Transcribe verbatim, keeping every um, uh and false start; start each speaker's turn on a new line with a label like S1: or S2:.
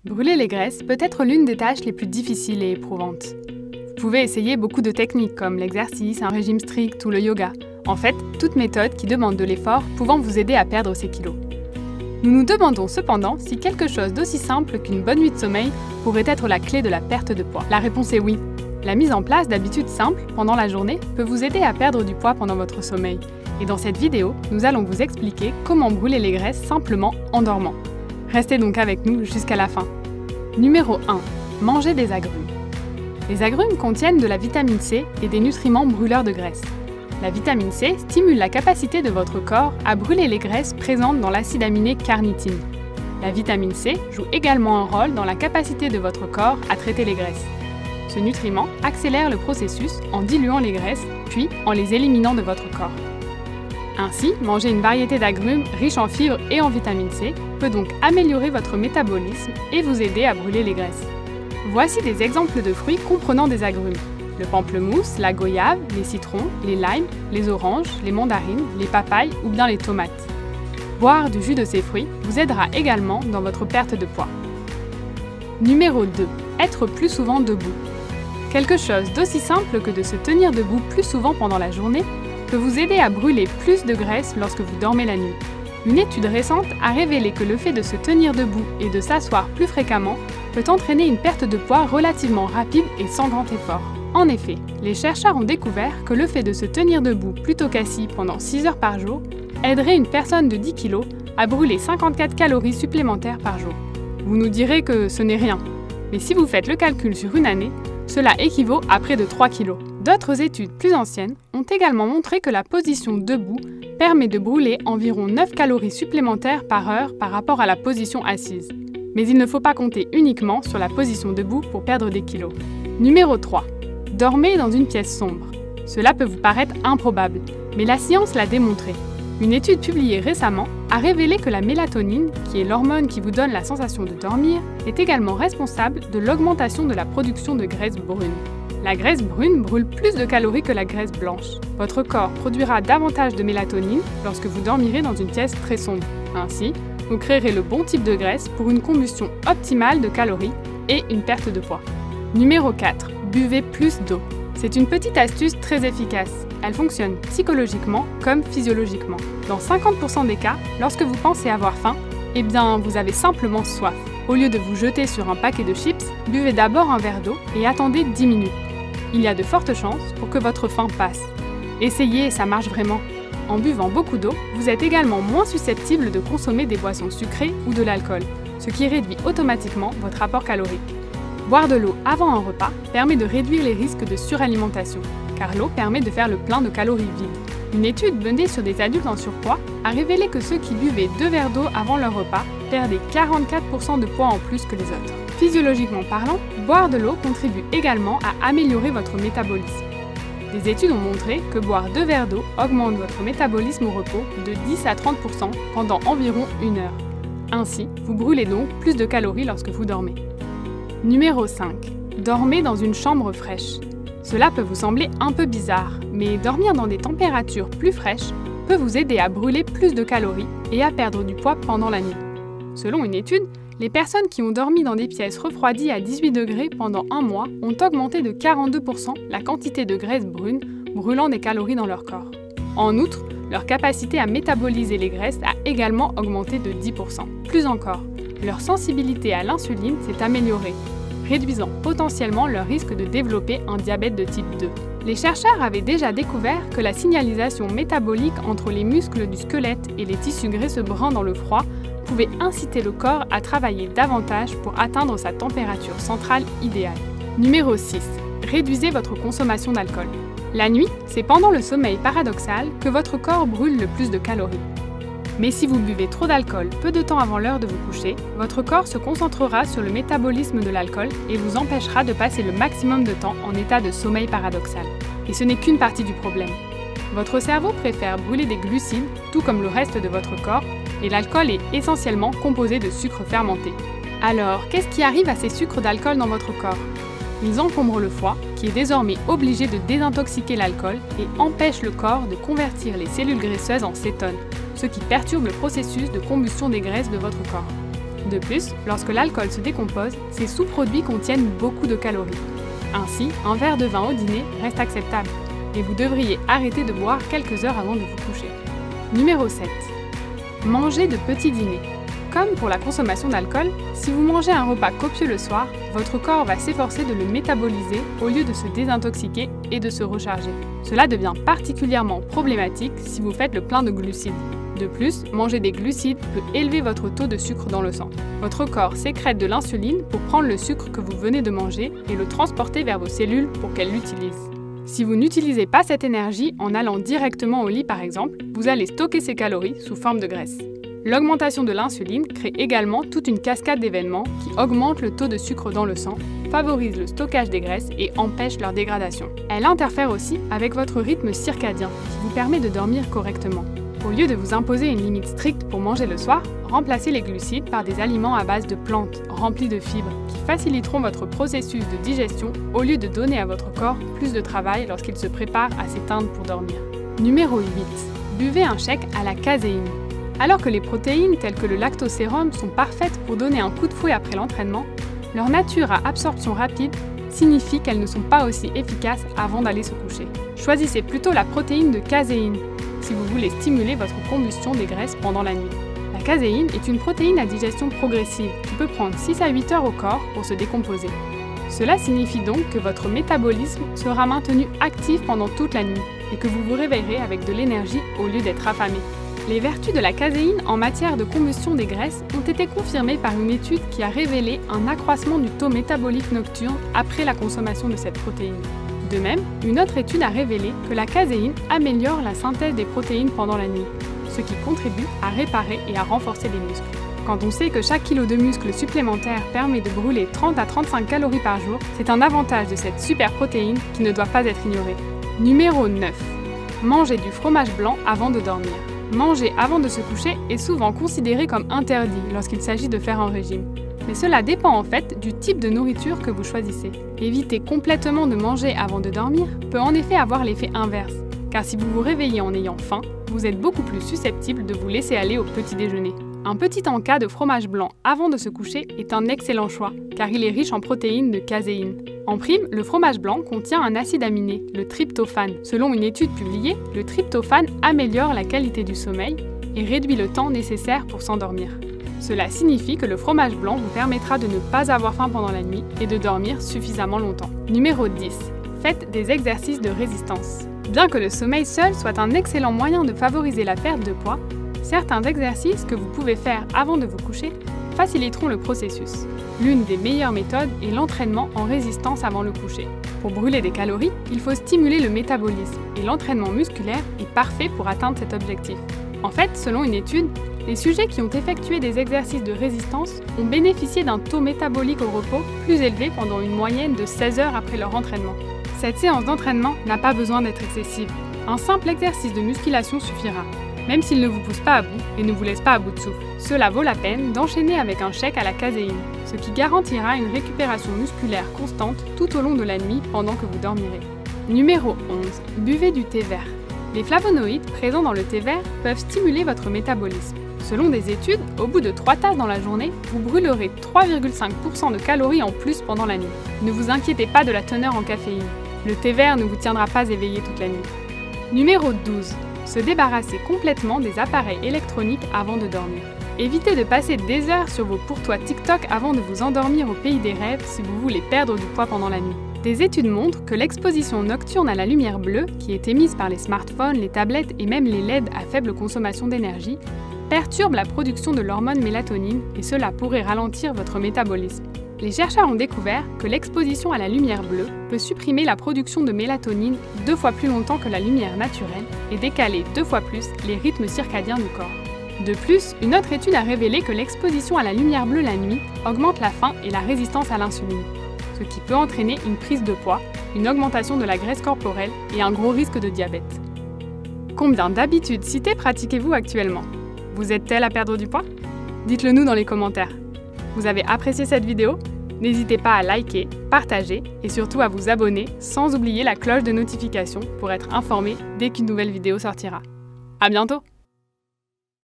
S1: Brûler les graisses peut être l'une des tâches les plus difficiles et éprouvantes. Vous pouvez essayer beaucoup de techniques comme l'exercice, un régime strict ou le yoga. En fait, toute méthode qui demande de l'effort pouvant vous aider à perdre ces kilos. Nous nous demandons cependant si quelque chose d'aussi simple qu'une bonne nuit de sommeil pourrait être la clé de la perte de poids. La réponse est oui. La mise en place d'habitudes simples pendant la journée peut vous aider à perdre du poids pendant votre sommeil. Et dans cette vidéo, nous allons vous expliquer comment brûler les graisses simplement en dormant. Restez donc avec nous jusqu'à la fin. Numéro un. Manger des agrumes. Les agrumes contiennent de la vitamine C et des nutriments brûleurs de graisse. La vitamine C stimule la capacité de votre corps à brûler les graisses présentes dans l'acide aminé carnitine. La vitamine C joue également un rôle dans la capacité de votre corps à traiter les graisses. Ce nutriment accélère le processus en diluant les graisses, puis en les éliminant de votre corps. Ainsi, manger une variété d'agrumes riches en fibres et en vitamine C peut donc améliorer votre métabolisme et vous aider à brûler les graisses. Voici des exemples de fruits comprenant des agrumes. Le pamplemousse, la goyave, les citrons, les limes, les oranges, les mandarines, les papayes ou bien les tomates. Boire du jus de ces fruits vous aidera également dans votre perte de poids. Numéro deux. Être plus souvent debout. Quelque chose d'aussi simple que de se tenir debout plus souvent pendant la journée peut vous aider à brûler plus de graisse lorsque vous dormez la nuit. Une étude récente a révélé que le fait de se tenir debout et de s'asseoir plus fréquemment peut entraîner une perte de poids relativement rapide et sans grand effort. En effet, les chercheurs ont découvert que le fait de se tenir debout plutôt qu'assis pendant six heures par jour aiderait une personne de dix kilos à brûler cinquante-quatre calories supplémentaires par jour. Vous nous direz que ce n'est rien, mais si vous faites le calcul sur une année, cela équivaut à près de trois kilos. D'autres études plus anciennes ont également montré que la position debout permet de brûler environ neuf calories supplémentaires par heure par rapport à la position assise. Mais il ne faut pas compter uniquement sur la position debout pour perdre des kilos. Numéro trois. Dormez dans une pièce sombre. Cela peut vous paraître improbable, mais la science l'a démontré. Une étude publiée récemment a révélé que la mélatonine, qui est l'hormone qui vous donne la sensation de dormir, est également responsable de l'augmentation de la production de graisse brune. La graisse brune brûle plus de calories que la graisse blanche. Votre corps produira davantage de mélatonine lorsque vous dormirez dans une pièce très sombre. Ainsi, vous créerez le bon type de graisse pour une combustion optimale de calories et une perte de poids. Numéro quatre. Buvez plus d'eau. C'est une petite astuce très efficace. Elle fonctionne psychologiquement comme physiologiquement. Dans cinquante pour cent des cas, lorsque vous pensez avoir faim, eh bien, vous avez simplement soif. Au lieu de vous jeter sur un paquet de chips, buvez d'abord un verre d'eau et attendez dix minutes. Il y a de fortes chances pour que votre faim passe. Essayez et ça marche vraiment. En buvant beaucoup d'eau, vous êtes également moins susceptible de consommer des boissons sucrées ou de l'alcool, ce qui réduit automatiquement votre apport calorique. Boire de l'eau avant un repas permet de réduire les risques de suralimentation, car l'eau permet de faire le plein de calories vides. Une étude menée sur des adultes en surpoids a révélé que ceux qui buvaient deux verres d'eau avant leur repas perdaient quarante-quatre pour cent de poids en plus que les autres. Physiologiquement parlant, boire de l'eau contribue également à améliorer votre métabolisme. Des études ont montré que boire deux verres d'eau augmente votre métabolisme au repos de dix à trente pour cent pendant environ une heure. Ainsi, vous brûlez donc plus de calories lorsque vous dormez. Numéro cinq. Dormez dans une chambre fraîche. Cela peut vous sembler un peu bizarre, mais dormir dans des températures plus fraîches peut vous aider à brûler plus de calories et à perdre du poids pendant la nuit. Selon une étude, les personnes qui ont dormi dans des pièces refroidies à dix-huit degrés pendant un mois ont augmenté de quarante-deux pour cent la quantité de graisse brune brûlant des calories dans leur corps. En outre, leur capacité à métaboliser les graisses a également augmenté de dix pour cent. Plus encore, leur sensibilité à l'insuline s'est améliorée, réduisant potentiellement leur risque de développer un diabète de type deux. Les chercheurs avaient déjà découvert que la signalisation métabolique entre les muscles du squelette et les tissus graisseux bruns dans le froid pouvait inciter le corps à travailler davantage pour atteindre sa température centrale idéale. Numéro six. Réduisez votre consommation d'alcool. La nuit, c'est pendant le sommeil paradoxal que votre corps brûle le plus de calories. Mais si vous buvez trop d'alcool peu de temps avant l'heure de vous coucher, votre corps se concentrera sur le métabolisme de l'alcool et vous empêchera de passer le maximum de temps en état de sommeil paradoxal. Et ce n'est qu'une partie du problème. Votre cerveau préfère brûler des glucides, tout comme le reste de votre corps, et l'alcool est essentiellement composé de sucre fermenté. Alors, qu'est-ce qui arrive à ces sucres d'alcool dans votre corps? Ils encombrent le foie, qui est désormais obligé de désintoxiquer l'alcool et empêche le corps de convertir les cellules graisseuses en cétone, ce qui perturbe le processus de combustion des graisses de votre corps. De plus, lorsque l'alcool se décompose, ces sous-produits contiennent beaucoup de calories. Ainsi, un verre de vin au dîner reste acceptable, et vous devriez arrêter de boire quelques heures avant de vous coucher. Numéro sept. Mangez de petits dîners. Comme pour la consommation d'alcool, si vous mangez un repas copieux le soir, votre corps va s'efforcer de le métaboliser au lieu de se désintoxiquer et de se recharger. Cela devient particulièrement problématique si vous faites le plein de glucides. De plus, manger des glucides peut élever votre taux de sucre dans le sang. Votre corps sécrète de l'insuline pour prendre le sucre que vous venez de manger et le transporter vers vos cellules pour qu'elles l'utilisent. Si vous n'utilisez pas cette énergie en allant directement au lit par exemple, vous allez stocker ces calories sous forme de graisse. L'augmentation de l'insuline crée également toute une cascade d'événements qui augmentent le taux de sucre dans le sang, favorise le stockage des graisses et empêche leur dégradation. Elle interfère aussi avec votre rythme circadien qui vous permet de dormir correctement. Au lieu de vous imposer une limite stricte pour manger le soir, remplacez les glucides par des aliments à base de plantes, remplis de fibres, qui faciliteront votre processus de digestion au lieu de donner à votre corps plus de travail lorsqu'il se prépare à s'éteindre pour dormir. Numéro huit. Buvez un shake à la caséine. Alors que les protéines telles que le lactosérum sont parfaites pour donner un coup de fouet après l'entraînement, leur nature à absorption rapide signifie qu'elles ne sont pas aussi efficaces avant d'aller se coucher. Choisissez plutôt la protéine de caséine si vous voulez stimuler votre combustion des graisses pendant la nuit. La caséine est une protéine à digestion progressive qui peut prendre six à huit heures au corps pour se décomposer. Cela signifie donc que votre métabolisme sera maintenu actif pendant toute la nuit et que vous vous réveillerez avec de l'énergie au lieu d'être affamé. Les vertus de la caséine en matière de combustion des graisses ont été confirmées par une étude qui a révélé un accroissement du taux métabolique nocturne après la consommation de cette protéine. De même, une autre étude a révélé que la caséine améliore la synthèse des protéines pendant la nuit, ce qui contribue à réparer et à renforcer les muscles. Quand on sait que chaque kilo de muscle supplémentaire permet de brûler trente à trente-cinq calories par jour, c'est un avantage de cette super protéine qui ne doit pas être ignoré. Numéro neuf. Mangez du fromage blanc avant de dormir. Manger avant de se coucher est souvent considéré comme interdit lorsqu'il s'agit de faire un régime. Mais cela dépend en fait du type de nourriture que vous choisissez. Éviter complètement de manger avant de dormir peut en effet avoir l'effet inverse, car si vous vous réveillez en ayant faim, vous êtes beaucoup plus susceptible de vous laisser aller au petit déjeuner. Un petit encas de fromage blanc avant de se coucher est un excellent choix, car il est riche en protéines de caséine. En prime, le fromage blanc contient un acide aminé, le tryptophane. Selon une étude publiée, le tryptophane améliore la qualité du sommeil et réduit le temps nécessaire pour s'endormir. Cela signifie que le fromage blanc vous permettra de ne pas avoir faim pendant la nuit et de dormir suffisamment longtemps. Numéro dix. Faites des exercices de résistance. Bien que le sommeil seul soit un excellent moyen de favoriser la perte de poids, certains exercices que vous pouvez faire avant de vous coucher faciliteront le processus. L'une des meilleures méthodes est l'entraînement en résistance avant le coucher. Pour brûler des calories, il faut stimuler le métabolisme et l'entraînement musculaire est parfait pour atteindre cet objectif. En fait, selon une étude, les sujets qui ont effectué des exercices de résistance ont bénéficié d'un taux métabolique au repos plus élevé pendant une moyenne de seize heures après leur entraînement. Cette séance d'entraînement n'a pas besoin d'être excessive. Un simple exercice de musculation suffira, même s'il ne vous pousse pas à bout et ne vous laisse pas à bout de souffle. Cela vaut la peine d'enchaîner avec un shake à la caséine, ce qui garantira une récupération musculaire constante tout au long de la nuit pendant que vous dormirez. Numéro onze. Buvez du thé vert. Les flavonoïdes présents dans le thé vert peuvent stimuler votre métabolisme. Selon des études, au bout de trois tasses dans la journée, vous brûlerez trois virgule cinq pour cent de calories en plus pendant la nuit. Ne vous inquiétez pas de la teneur en caféine. Le thé vert ne vous tiendra pas éveillé toute la nuit. Numéro douze. Se débarrasser complètement des appareils électroniques avant de dormir. Évitez de passer des heures sur vos pour-toi TikTok avant de vous endormir au pays des rêves si vous voulez perdre du poids pendant la nuit. Des études montrent que l'exposition nocturne à la lumière bleue, qui est émise par les smartphones, les tablettes et même les L E D à faible consommation d'énergie, perturbe la production de l'hormone mélatonine et cela pourrait ralentir votre métabolisme. Les chercheurs ont découvert que l'exposition à la lumière bleue peut supprimer la production de mélatonine deux fois plus longtemps que la lumière naturelle et décaler deux fois plus les rythmes circadiens du corps. De plus, une autre étude a révélé que l'exposition à la lumière bleue la nuit augmente la faim et la résistance à l'insuline, ce qui peut entraîner une prise de poids, une augmentation de la graisse corporelle et un gros risque de diabète. Combien d'habitudes citées pratiquez-vous actuellement? Vous êtes-elle à perdre du poids? Dites-le nous dans les commentaires. Vous avez apprécié cette vidéo? N'hésitez pas à liker, partager et surtout à vous abonner sans oublier la cloche de notification pour être informé dès qu'une nouvelle vidéo sortira. À bientôt!